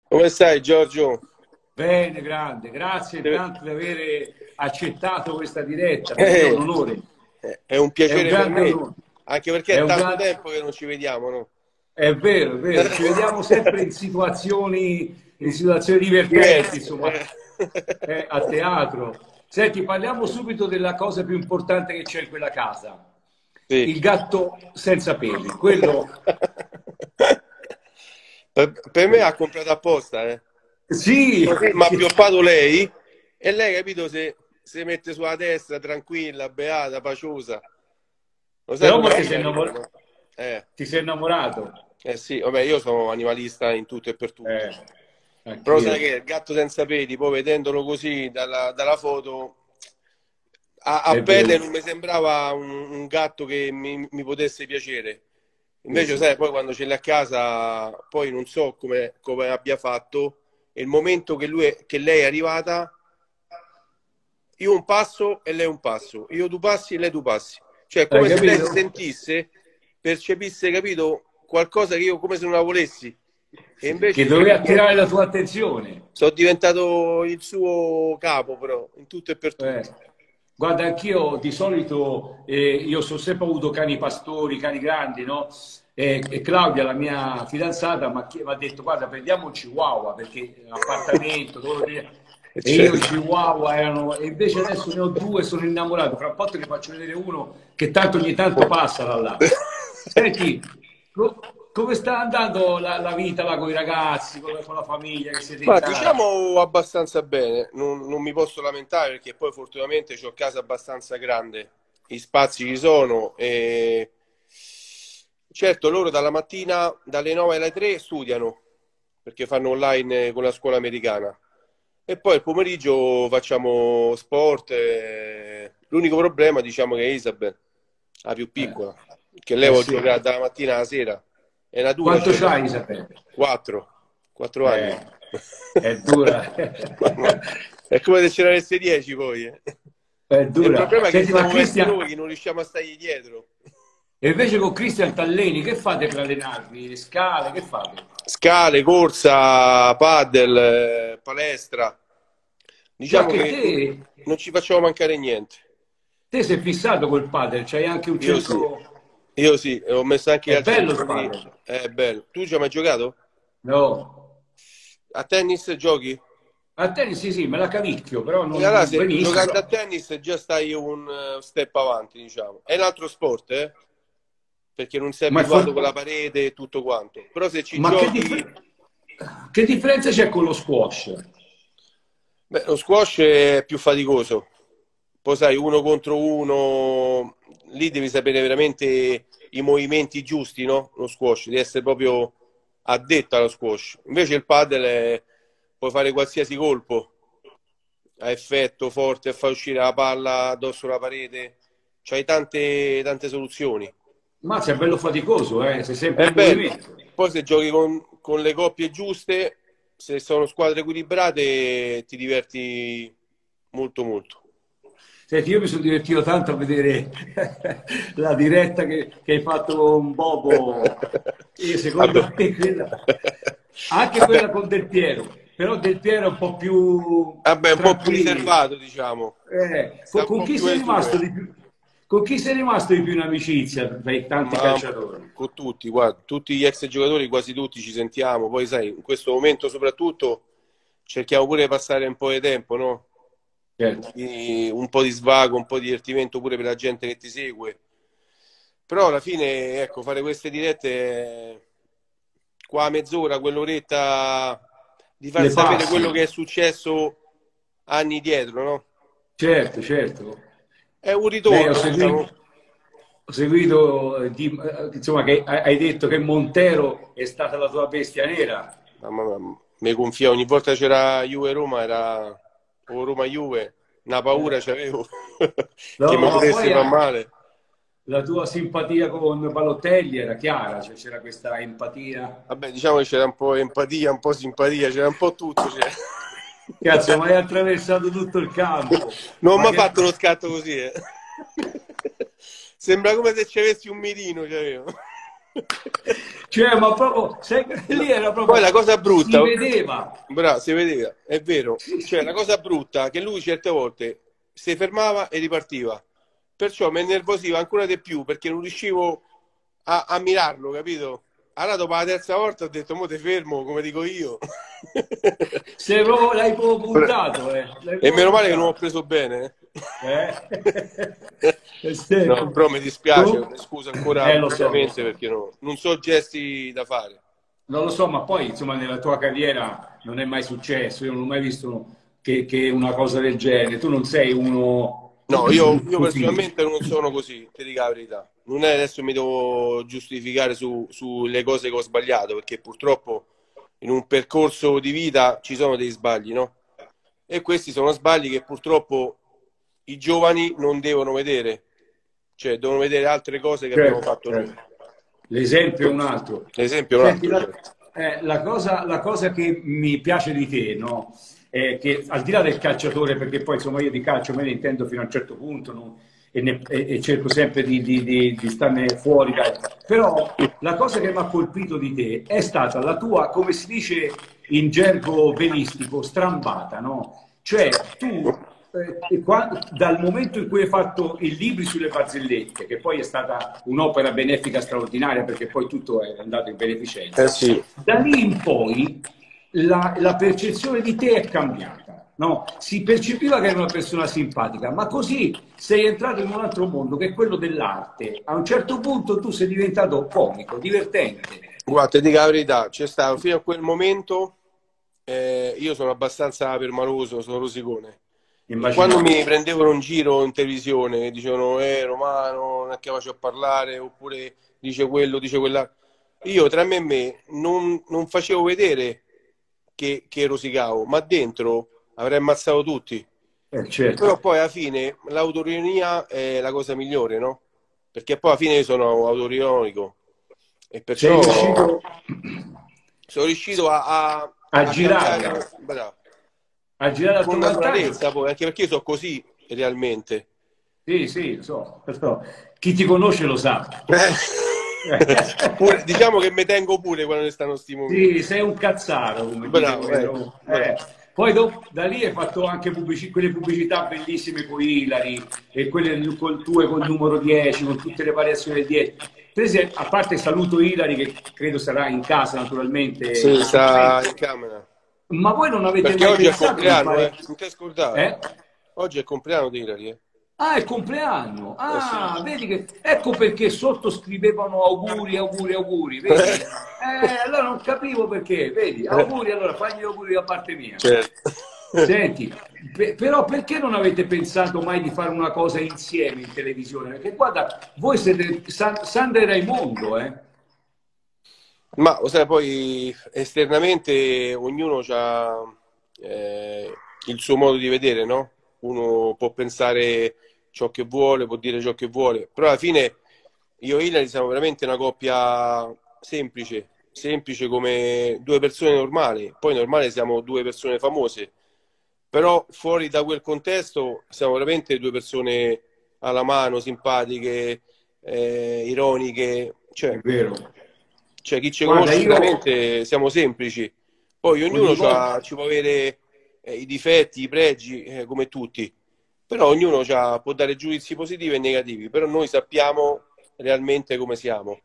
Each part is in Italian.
Come stai, Giorgio? Bene, grande, grazie intanto di aver accettato questa diretta, per me è un Eh, onore, è un è un piacere per grande me, onore, anche perché è è un tanto grande, tempo che non ci vediamo, no? è vero, ci vediamo sempre in situazioni divertenti, Diverse. insomma, a teatro. Senti, parliamo subito della cosa più importante che c'è in quella casa, Sì. il gatto senza peli, quello, Per me ha comprato apposta, eh. sì, Così mi ha pioppato lei e lei, capito, se mette sulla destra, tranquilla, beata, paciosa. Lo sai però come ma si chiama, no? ti sei innamorato, Eh sì, vabbè, io sono animalista in tutto e per tutto. eh, Però sai anch'io. che il gatto senza peli, poi vedendolo così dalla foto, a È pelle vero, non mi sembrava un gatto che mi potesse piacere. sì, Invece, sì. sai, poi quando ce l'hai a casa, poi non so come abbia fatto, e il momento che lei è arrivata, io un passo e lei un passo, io tu passi e lei tu passi. Cioè, Hai come se lei capito? sentisse, percepisse, capito, qualcosa che io come se non la volessi. E Che invece doveva attirare la tua attenzione. sono diventato il suo capo, però, in tutto e per Eh, tutto. Guarda, anch'io di solito, io sono sempre avuto cani pastori, cani grandi, no? E Claudia, la mia fidanzata, mi ha detto, guarda, prendiamo un Chihuahua, perché appartamento, e io i Cioè, Chihuahua erano... E invece adesso ne ho due, sono innamorato. Fra un po' te ne faccio vedere uno che tanto ogni tanto passa da là. Senti, come sta andando la vita là con i ragazzi, con la famiglia che siete in ma casa? diciamo abbastanza bene, non mi posso lamentare perché poi fortunatamente ho casa abbastanza grande, gli spazi ci sono e certo loro dalla mattina dalle 9 alle 3 studiano perché fanno online con la scuola americana e poi il pomeriggio facciamo sport. L'unico problema diciamo che è Isabel, la più Eh, piccola, che lei può sì. giocare dalla mattina alla sera, è una dura, Quanto c'è c'hai, Isabella? 4 anni. Eh, è dura, Mamma, è come se ce n'avesse 10 poi. è E il dura. problema è che Senti, ma siamo messi Cristian, noi che non riusciimo a stargli dietro. e invece con Cristian Talleni, che fate per allenarvi? Le scale, che fate? Scale, corsa, paddle, palestra. Già Diciamo che che non ci facciamo mancare niente. te sei fissato col padel, c'hai anche un Io sì, centro... io sì, ho messo anche È al bello centro il di... padel? È bello. Tu ci hai mai giocato? No. A tennis giochi? A tennis sì, sì, me la cavicchio, però E allora non se benissimo. giocando a Però... tennis già stai un step avanti, diciamo. È un altro sport, perché non sei Ma, abituato con la parete e tutto quanto. Però se ci ma giochi, che differenza c'è con lo squash? beh, lo squash è più faticoso. Poi sai, uno contro uno, lì devi sapere veramente i movimenti giusti, no? Lo squash, devi essere proprio addetto allo squash. Invece il padel puoi fare qualsiasi colpo a effetto forte a far uscire la palla addosso alla parete. C'hai tante soluzioni. Mazza, è bello faticoso, sei sempre È in bello. movimento. Poi se giochi con le coppie giuste, se sono squadre equilibrate, ti diverti molto molto. Senti, io mi sono divertito tanto a vedere la diretta che hai fatto con Bobo e Vabbè. secondo me anche Vabbè. quella con Del Piero, però Del Piero è un po' più Vabbè, un po' più tranquillo. riservato, diciamo. Sta un Con po' chi più sei rimasto esule. di più? Con chi sei rimasto di più in amicizia tra i tanti Ma calciatori? con tutti, guarda, tutti gli ex giocatori, quasi tutti ci sentiamo. Poi, sai, in questo momento soprattutto cerchiamo pure di passare un po' di tempo, no? Certo. Un po' di svago, un po' di divertimento pure per la gente che ti segue. Però alla fine, ecco, fare queste dirette, qua a mezz'ora, quell'oretta di far Le sapere passi? quello che è successo anni dietro, no? Certo, certo. È un Beh, ritorno, diciamo. ho seguito insomma, che hai detto che Montero è stata la tua bestia nera. Mamma mia, mi gonfia ogni volta c'era Juve-Roma, era o Roma-Juve, una paura c'avevo che mi No, ma potesse poi far male. la tua simpatia con Balotelli era chiara, cioè c'era questa empatia. Vabbè, diciamo che c'era un po' empatia, un po' simpatia, c'era un po' tutto. C'era. Cazzo, ma hai attraversato tutto il campo. Non ho Ma mai che... fatto uno scatto così. Sembra come se ci avessi un mirino, c'avevo. Cioè, ma proprio, sai, lì era proprio, Poi la cosa brutta, si vedeva. bravo, si vedeva, è vero. Cioè, la cosa brutta è che lui certe volte si fermava e ripartiva. Perciò mi innervosiva ancora di più perché non riuscivo a mirarlo, capito? Allora dopo la terza volta ho detto, mo te fermo, come dico io. Se proprio l'hai proprio puntato, l'hai E proprio meno male che non ho puntato. preso bene. No, Senti, però mi dispiace, scusa ancora lo so, lo pubblicamente so. perché non so gesti da fare. Non lo so, ma poi insomma nella tua carriera non è mai successo, io non ho mai visto che una cosa del genere. Tu non sei uno No, io così. personalmente non sono così, ti dico la verità. Non è adesso mi devo giustificare sulle cose che ho sbagliato, perché purtroppo in un percorso di vita ci sono dei sbagli, no? E questi sono sbagli che purtroppo i giovani non devono vedere, cioè devono vedere altre cose che abbiamo Certo, fatto noi. certo. L'esempio è un altro. L'esempio è un Senti, altro, certo. la cosa che mi piace di te, no? È che al di là del calciatore, perché poi insomma io di calcio me ne intendo fino a un certo punto, no? E cerco sempre di starne fuori, dai. Però la cosa che mi ha colpito di te è stata la tua, come si dice in gergo velistico, strambata, no? Cioè tu dal momento in cui hai fatto i libri sulle barzellette, che poi è stata un'opera benefica straordinaria perché poi tutto è andato in Eh beneficenza, sì. da lì in poi la percezione di te è cambiata. No? Si percepiva che eri una persona simpatica, ma così sei entrato in un altro mondo che è quello dell'arte. A un certo punto tu sei diventato comico, divertente. Guarda, ti dico la verità, c'è stato fino a quel momento, io sono abbastanza permaloso, sono rosicone. E quando Immaginavo. mi prendevano in giro in televisione, dicevano, Romano, non è che faccio a parlare, oppure dice quello, dice quella. Io tra me e me non facevo vedere che rosicavo, ma dentro avrei ammazzato tutti. Certo. Però poi alla fine l'autoironia è la cosa migliore, no? Perché poi alla fine io sono autoironico e Sei perciò riuscito sono riuscito a a girarla, cambiare, bravo, a girare al con tuo vantaggio. naturalezza poi, anche perché io sono così realmente. Sì, sì, lo so. Chi ti conosce lo sa. Diciamo che mi tengo pure quando ne stanno sti Sì, momenti. sei un cazzaro, come dite Bravo, voi. ecco, bravo. Poi da lì hai fatto anche quelle pubblicità bellissime con Ilari e quelle con tue col numero 10, con tutte le variazioni del 10. Per esempio, a parte saluto Ilari, che credo sarà in casa naturalmente in Sì, questo sta in momento, camera. ma voi non avete Perché mai oggi è il pensato di compleanno, fare... non ti hai scordato? Eh? Oggi è il compleanno di Ilari, eh? Ah, è il compleanno. Eh sì. Ah, vedi che... Ecco perché sotto scrivevano auguri, auguri, auguri, vedi? Allora non capivo perché, vedi? Auguri, allora fagli gli auguri da parte mia. Certo. Senti, però perché non avete pensato mai di fare una cosa insieme in televisione? Perché guarda, voi siete Sandra e Raimondo, eh? Ma lo sai, poi esternamente ognuno ha il suo modo di vedere, no? Uno può pensare ciò che vuole, può dire ciò che vuole, però alla fine io e Hilary siamo veramente una coppia semplice, semplice come due persone normali. Poi normale siamo due persone famose, però fuori da quel contesto siamo veramente due persone alla mano, simpatiche, ironiche, È vero. cioè chi ci Guarda, conosce io veramente siamo semplici. Poi ognuno ogni volta... ci può avere i difetti, i pregi, come tutti, però ognuno può dare giudizi positivi e negativi, però noi sappiamo realmente come siamo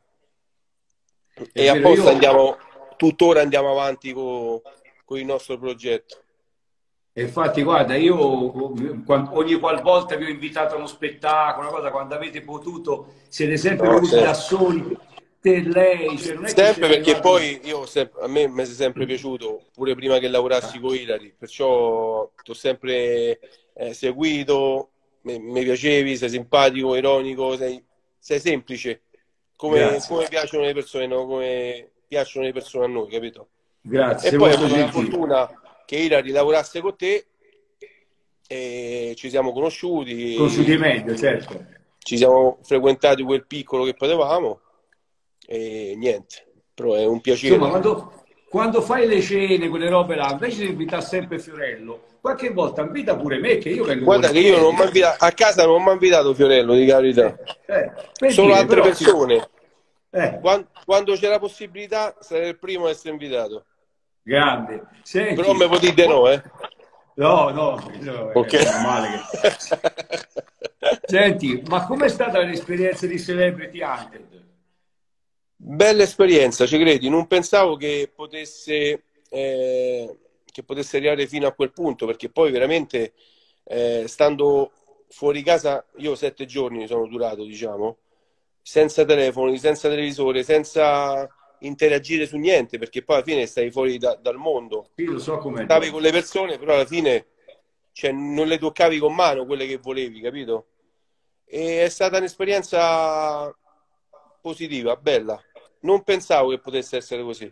È e vero, apposta io tuttora andiamo avanti con il nostro progetto. E infatti, guarda, io ogni qualvolta vi ho invitato a uno spettacolo, una cosa, quando avete potuto, siete sempre No, venuti da sempre. soli, te lei, cioè non è che Sempre siete perché arrivati... poi a me mi è sempre piaciuto, pure prima che lavorassi con Ilari, perciò ti ho sempre seguito, mi piacevi, sei simpatico, ironico, sei semplice, Grazie, come piacciono le persone, no? Come piacciono le persone a noi, capito? grazie, E sei poi ho molto avuto la gentile. fortuna che Ilari lavorasse con te e ci siamo conosciuti, Conosciuti meglio, certo. ci siamo frequentati quel piccolo che potevamo e niente, però è un Insomma, piacere. quando fai le cene, quelle robe là, invece di invitare sempre Fiorello, qualche volta invita pure me, che io vengo Guarda che io non volentieri. a casa non mi ha invitato Fiorello, di carità, Per solo dire, altre però, persone. Quando c'è la possibilità, sarei il primo a essere invitato. Grande. Senti, Però me potete dire no, eh? no, no, no, Ok. è normale che... Senti, ma com'è stata l'esperienza di Celebrity Hunted? Bella esperienza, ci credi? Non pensavo che potesse arrivare fino a quel punto, perché poi veramente, stando fuori casa, io 7 giorni sono durato, diciamo, senza telefoni, senza televisore, senza interagire su niente, perché poi alla fine stai fuori dal mondo. Sì, lo so com'è Stavi dopo. con le persone, però alla fine, cioè, non le toccavi con mano quelle che volevi, capito? E è stata un'esperienza positiva, bella. Non pensavo che potesse essere così.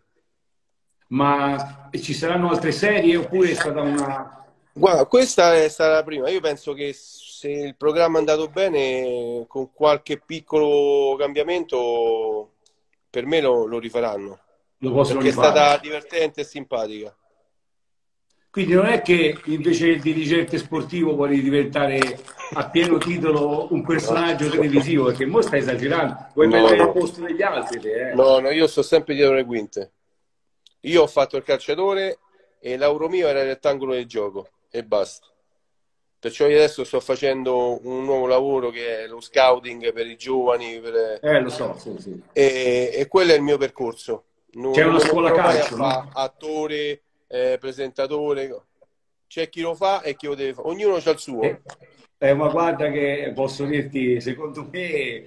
Ma ci saranno altre serie oppure è stata una... Guarda, questa è stata la prima. Io penso che se il programma è andato bene, con qualche piccolo cambiamento, per me lo rifaranno. Lo possono Perché è stata rifare? divertente e simpatica. Quindi non è che invece il dirigente sportivo vuole diventare a pieno titolo un No, personaggio televisivo, perché mo stai esagerando, vuoi no, mettere al no. posto degli altri, te, eh? No, no, io sto sempre dietro le quinte. Io ho fatto il calciatore e l'auro mio era il rettangolo del gioco e basta. Perciò io adesso sto facendo un nuovo lavoro che è lo scouting per i giovani Lo so, sì, sì. e quello è il mio percorso. C'è Non una mi scuola metterò mai a calcio, fare no? attore, presentatore. C'è chi lo fa e chi lo deve fare. Ognuno ha il suo. Eh, ma guarda che posso dirti, secondo me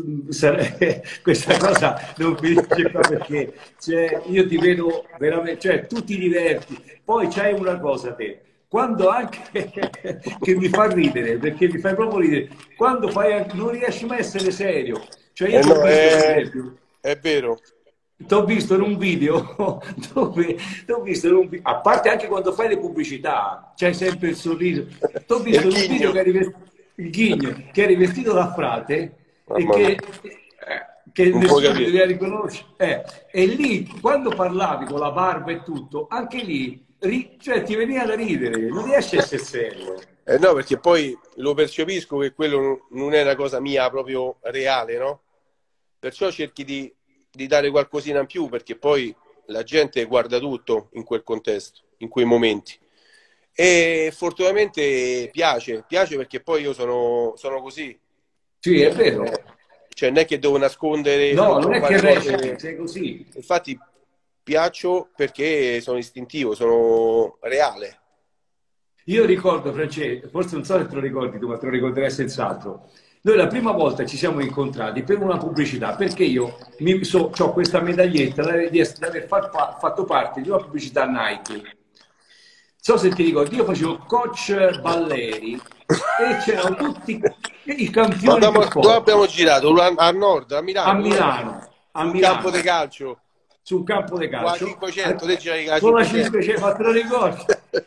questa cosa non finisce qua perché cioè, io ti vedo veramente, cioè tu ti diverti, poi c'hai una cosa te, quando anche che mi fa ridere, perché mi fai proprio ridere, quando fai, non riesci mai a essere serio, cioè io ti ho No, visto per esempio. è vero. T'ho visto in un video dove, t'ho visto in un a parte anche quando fai le pubblicità, c'hai sempre il sorriso. T'ho E il visto in un video ghigno. che eri il ghigno, che eri vestito da frate e Mamma mia, che non puoi nessuno ti capire. doveva riconoscere. E lì, quando parlavi con la barba e tutto, anche lì cioè, ti veniva da ridere, non riesci a essere serio. No, perché poi lo percepisco che quello non è una cosa mia proprio reale, no? Perciò cerchi di dare qualcosina in più, perché poi la gente guarda tutto in quel contesto, in quei momenti. E fortunatamente piace perché poi io sono così. Sì, è vero. Cioè, non è che devo nascondere No, non o è che fare reciti, cose. sei così. Infatti, piaccio perché sono istintivo, sono reale. Io ricordo, Francesco, forse non so se te lo ricordi tu, ma te lo ricorderai senz'altro. Noi la prima volta ci siamo incontrati per una pubblicità, perché io ho questa medaglietta di aver fatto parte di una pubblicità Nike. Non so se ti ricordi, io facevo coach Balleri e c'erano tutti i Ma campioni più dove forti abbiamo girato? A nord, a a Milano? Dove? Milano, a Su un campo di Milano, calcio? sul campo di Qua calcio, 500, te giravi la con la 500. 500, ma te lo ricordi?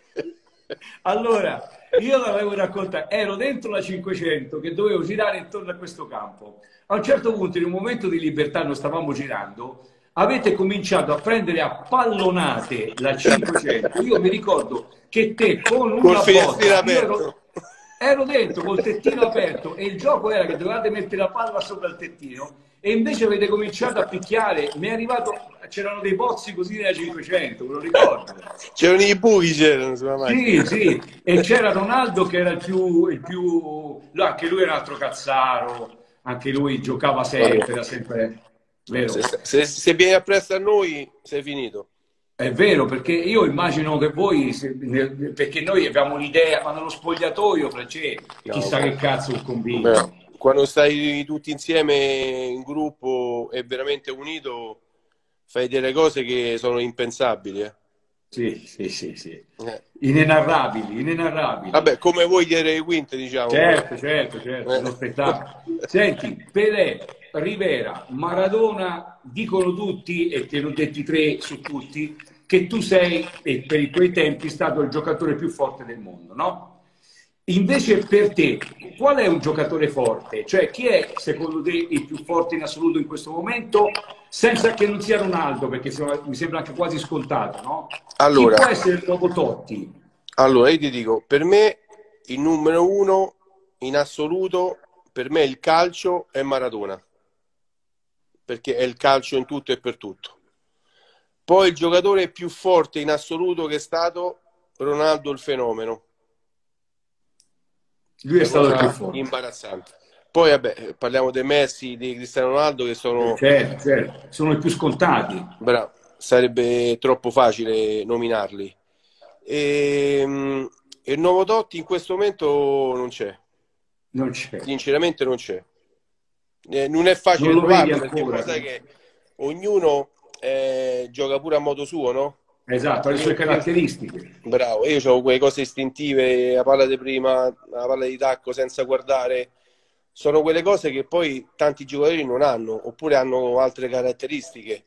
Allora, io l'avevo raccontato, ero dentro la 500 che dovevo girare intorno a questo campo. A un certo punto, in un momento di libertà, non stavamo girando, avete cominciato a prendere a pallonate la 500. Io mi ricordo che te con Col una finestrino botta, aperto. ero dentro col tettino aperto e il gioco era che dovevate mettere la palla sopra il tettino e invece avete cominciato a picchiare. Mi è arrivato, c'erano dei bozzi così nella 500, me lo ricordo. C'erano i buchi, c'erano sulla Sì, macchina. sì, e c'era Ronaldo che era no, anche lui era un altro cazzaro, anche lui giocava sempre, era sempre Se, vero. se vieni appresso a noi, sei finito. È vero, perché io immagino che voi, perché noi abbiamo l'idea, ma nello spogliatoio, No, chissà che cazzo beh, combini. quando stai tutti insieme in gruppo e veramente unito, fai delle cose che sono impensabili. Sì, sì, sì, sì. Eh. Inenarrabili, inenarrabili. Vabbè, come vuoi dire le quinte, diciamo, però. Certo, certo, certo, è Eh. uno spettacolo. Senti, Pelé, Rivera, Maradona, dicono tutti, e te ne ho detti tre su tutti, che tu sei, e per i tuoi tempi, stato il giocatore più forte del mondo, no? Invece per te, qual è un giocatore forte? Cioè, chi è secondo te il più forte in assoluto in questo momento, senza che non sia Ronaldo, perché mi sembra anche quasi scontato, no? Chi Allora, può essere il nuovo Totti? allora, io ti dico, per me il numero uno in assoluto, per me il calcio è Maradona. perché è il calcio in tutto e per tutto. Poi il giocatore più forte in assoluto che è stato Ronaldo il fenomeno. Lui è Una stato il più cosa forte. imbarazzante. Poi vabbè, parliamo dei Messi, di Cristiano Ronaldo che sono... Certo, certo, sono i più scontati. Bravo, sarebbe troppo facile nominarli. E il nuovo Totti in questo momento non c'è. Non c'è. Sinceramente non c'è. Non è facile Non lo vedi trovarlo perché poi ancora. sai che ognuno gioca pure a modo suo, no? Esatto, ha le sue caratteristiche. Bravo, io ho quelle cose istintive, la palla di prima, la palla di tacco senza guardare, sono quelle cose che poi tanti giocatori non hanno, oppure hanno altre caratteristiche.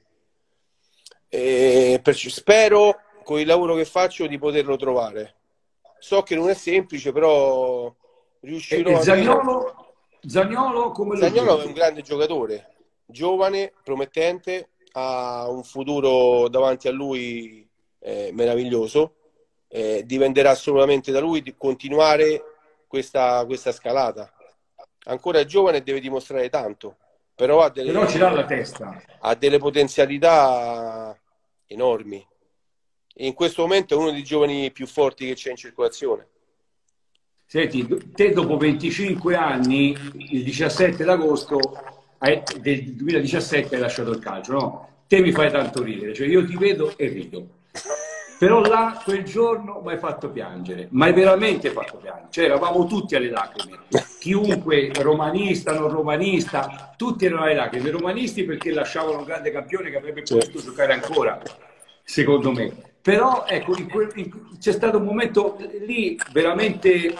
Spero con il lavoro che faccio di poterlo trovare. So che non è semplice, però E riuscirò almeno. Zaniolo come lo Zaniolo è un vedi? grande giocatore, giovane, promettente, ha un futuro davanti a lui meraviglioso. Dipenderà assolutamente da lui di continuare questa scalata. Ancora è giovane e deve dimostrare tanto, però Però ce l'ha la testa. ha delle potenzialità enormi. E in questo momento è uno dei giovani più forti che c'è in circolazione. Senti, te dopo 25 anni, il 17 d'agosto del 2017 hai lasciato il calcio, no? Te mi fai tanto ridere, cioè io ti vedo e rido. Però là, quel giorno, mi hai fatto piangere, ma hai veramente fatto piangere. Cioè, eravamo tutti alle lacrime. Chiunque, romanista, non romanista, tutti erano alle lacrime. I romanisti perché lasciavano un grande campione che avrebbe Sì. potuto giocare ancora, secondo me. Però, ecco, c'è stato un momento lì veramente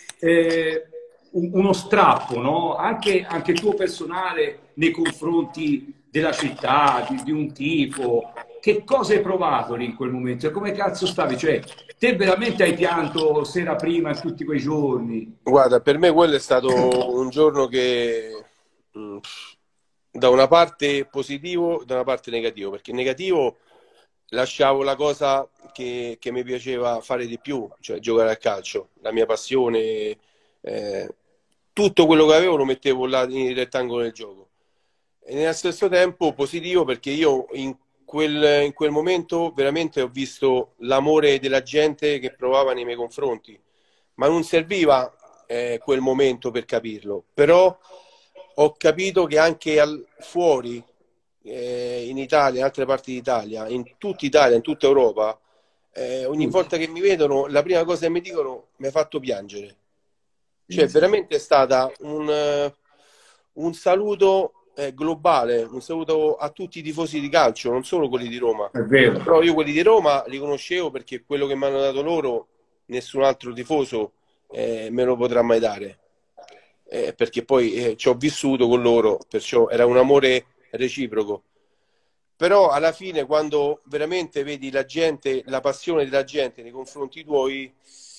uno strappo, no? Anche tuo personale nei confronti della città, di un tifo. Che cosa hai provato lì in quel momento? Cioè, come cazzo stavi? Cioè, te veramente hai pianto sera prima in tutti quei giorni? Guarda, per me quello è stato un giorno che da una parte positivo, da una parte negativo, perché negativo lasciavo la cosa che mi piaceva fare di più, cioè giocare a calcio, la mia passione, tutto quello che avevo lo mettevo là nel rettangolo del gioco. E nello stesso tempo positivo perché io in quel momento veramente ho visto l'amore della gente che provava nei miei confronti, ma non serviva quel momento per capirlo, però ho capito che anche fuori, in Italia, in altre parti d'Italia, in tutta Italia, in tutta Europa, ogni Tutti. volta che mi vedono, la prima cosa che mi dicono mi ha fatto piangere. Sì, Cioè, sì. veramente è stata un saluto globale, un saluto a tutti i tifosi di calcio, non solo quelli di Roma. È vero. Però io quelli di Roma li conoscevo perché quello che mi hanno dato loro, nessun altro tifoso me lo potrà mai dare. Perché poi ci ho vissuto con loro, perciò era un amore reciproco. Però alla fine, quando veramente vedi la gente, la passione della gente nei confronti tuoi,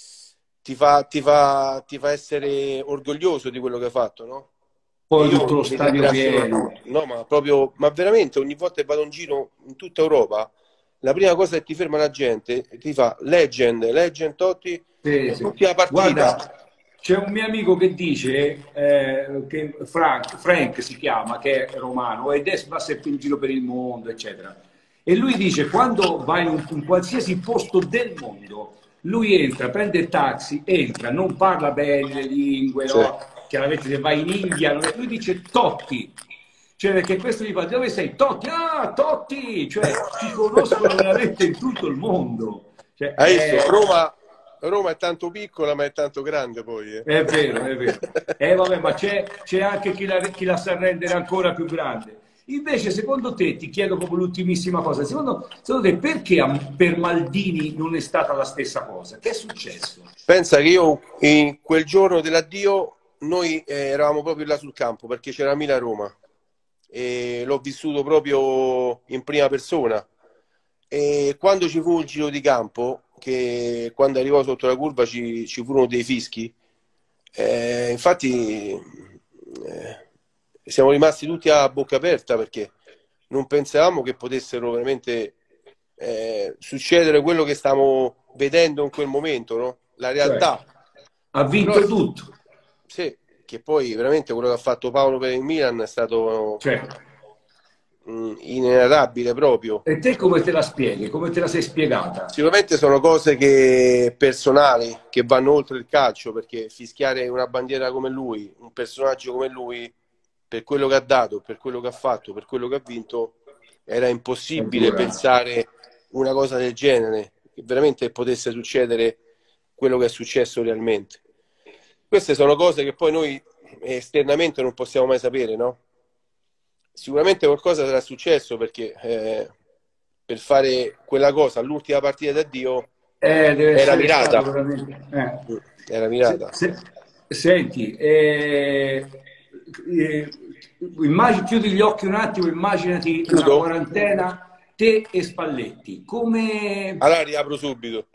ti fa essere orgoglioso di quello che hai fatto, no? E Poi tutto io lo li stadio ringrazio, pieno. no, ma proprio, ma veramente ogni volta che vado in giro in tutta Europa, la prima cosa che ti ferma la gente ti fa Legend, Legend Totti, Sì, e sì. l'ultima partita. Guarda, c'è un mio amico che dice, che Frank si chiama, che è romano, ed è va sempre in giro per il mondo, eccetera. E lui dice, quando vai in qualsiasi posto del mondo, lui entra, prende il taxi, entra, non parla bene le lingue, Sì. no? Chiaramente se vai in India, lui dice Totti. Cioè, perché questo gli fa, dove sei? Totti, ah, Totti! Cioè, ti conoscono veramente in tutto il mondo. Cioè, Hai visto? Roma è tanto piccola, ma è tanto grande poi. è vero, è vero. Vabbè, ma c'è anche chi la sa rendere ancora più grande. Invece, secondo te, ti chiedo come l'ultimissima cosa, secondo te perché per Maldini non è stata la stessa cosa? Che è successo? Pensa che io in quel giorno dell'addio noi eravamo proprio là sul campo perché c'era Milan-Roma e l'ho vissuto proprio in prima persona. E quando ci fu il giro di campo, che quando arrivò sotto la curva ci furono dei fischi, infatti siamo rimasti tutti a bocca aperta perché non pensavamo che potessero veramente succedere quello che stavamo vedendo in quel momento, no? La Cioè, realtà. ha Però vinto tutto. sì, che poi veramente quello che ha fatto Paolo per il Milan è stato Cioè, inenarrabile proprio. E te come te la spieghi? Come te la sei spiegata? Sicuramente sono cose personali che vanno oltre il calcio, perché fischiare una bandiera come lui, un personaggio come lui, per quello che ha dato, per quello che ha fatto, per quello che ha vinto, era È impossibile dura. pensare una cosa del genere, che veramente potesse succedere quello che è successo realmente. Queste sono cose che poi noi esternamente non possiamo mai sapere, no? Sicuramente qualcosa sarà successo, perché per fare quella cosa all'ultima partita d'addio Deve era essere stato mirata. veramente. Era Se- mirata. se- Senti, chiudi gli occhi un attimo, immaginati una Chiudo? quarantena, te e Spalletti. Come. Allora riapro subito.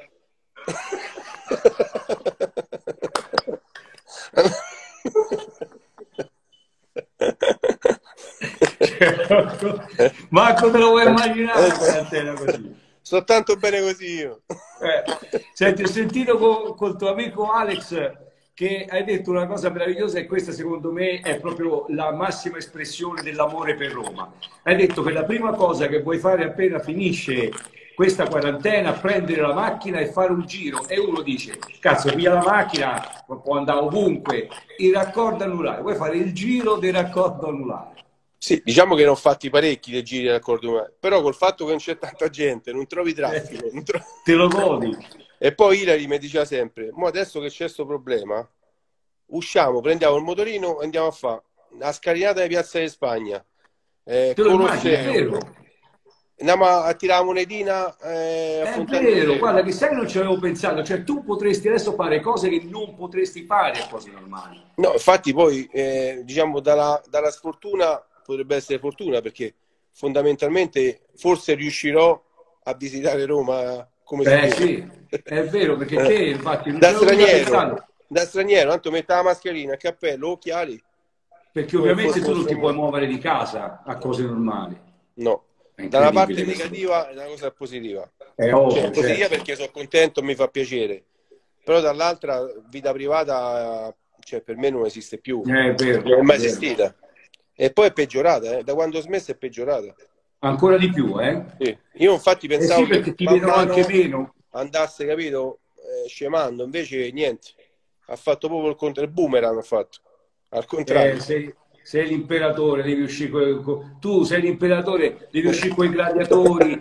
Marco, te lo vuoi immaginare una quarantena così? Sto tanto bene così io. Senti, ho sentito col tuo amico Alex che hai detto una cosa meravigliosa, e questa secondo me è proprio la massima espressione dell'amore per Roma. Hai detto che la prima cosa che vuoi fare appena finisce questa quarantena, prendere la macchina e fare un giro, e uno dice, cazzo, via la macchina, può andare ovunque, il raccordo anulare, vuoi fare il giro del raccordo anulare. Sì, diciamo che ne ho fatti parecchi dei giri d'accordo umano, però col fatto che non c'è tanta gente, non trovi traffico, Te lo godi. E poi Ilari mi diceva sempre, ma adesso che c'è questo problema, usciamo, prendiamo il motorino e andiamo a fare una scalinata di Piazza di Spagna, Te lo immagini, è Colosseo, vero. andiamo a tirare la monetina a È Fontana di vero, Trevi. guarda che sai che non ci avevo pensato, cioè tu potresti adesso fare cose che non potresti fare a cose normali. No, infatti poi, diciamo, dalla sfortuna potrebbe essere fortuna, perché fondamentalmente forse riuscirò a visitare Roma come si deve. Sì, è vero, perché te infatti non ci Da avevo mica straniero, pensato, tanto metta la mascherina, il cappello, occhiali, perché come ovviamente fosse tu uno non ti puoi straniero. muovere di casa a cose normali. No, È da una parte incredibile questa cosa. negativa è una cosa positiva. È Cioè, ovvio, positiva certo. perché sono contento, mi fa piacere, però dall'altra vita privata, cioè, per me non esiste più, È vero, non è è mai vero. esistita. E poi è peggiorata, da quando ho smesso è peggiorata. Ancora di più, eh? Sì. Io infatti Eh pensavo sì, che perché ti man vedono anche mano meno. andasse, capito, scemando, invece niente, ha fatto proprio il contrario, il boomerang ha fatto, al contrario. Sei l'imperatore, devi uscire tu sei l'imperatore, devi uscire con i gladiatori,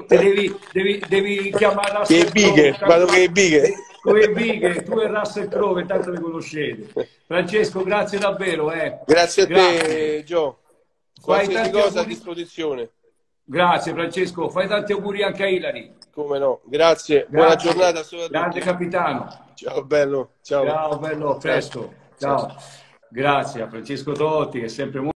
devi chiamare Che Russell Crowe, bighe, vado che bighe. con le bighe, tu e Russell Crowe, tanto vi conoscete. Francesco, grazie davvero, eh. Grazie a Grazie. te, Gio. Fai Qualsiasi tanti cosa a auguri. disposizione. Grazie Francesco, fai tanti auguri anche a Ilari. Come no. Grazie. Buona Grazie, giornata a grande tutti. capitano. Ciao, bello. Ciao. Ciao, bello, a Ciao. presto. Ciao. Ciao. Grazie a Francesco Totti, che è sempre molto